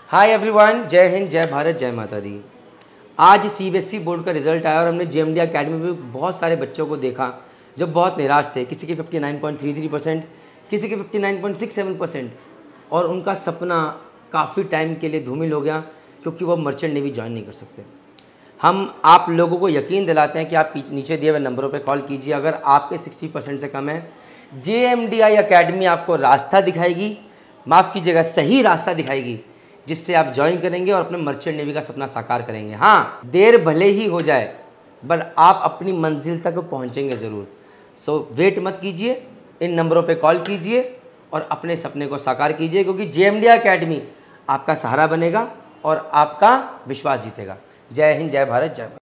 Hi everyone, जय हिंद, जय भारत, जय माता दी। आज सीबीएसई बोर्ड का रिजल्ट आया और हमने जेएमडी एकेडमी में बहुत सारे बच्चों को देखा जो बहुत निराश थे। किसी के 59.33%, किसी के 59.67% और उनका सपना काफ़ी टाइम के लिए धूमिल हो गया क्योंकि वो मर्चेंट नेवी ज्वाइन नहीं कर सकते। हम आप लोगों को यकीन दिलाते हैं कि आप नीचे दिए हुए नंबरों पर कॉल कीजिए। अगर आपके 60% से कम है, जेएमडीआई एकेडमी आपको रास्ता दिखाएगी, माफ़ कीजिएगा सही रास्ता दिखाएगी, जिससे आप ज्वाइन करेंगे और अपने मर्चेंट नेवी का सपना साकार करेंगे। हाँ, देर भले ही हो जाए पर आप अपनी मंजिल तक पहुंचेंगे ज़रूर। सो वेट मत कीजिए, इन नंबरों पे कॉल कीजिए और अपने सपने को साकार कीजिए, क्योंकि जेएमडी एकेडमी आपका सहारा बनेगा और आपका विश्वास जीतेगा। जय हिंद, जय भारत, जय माता दी।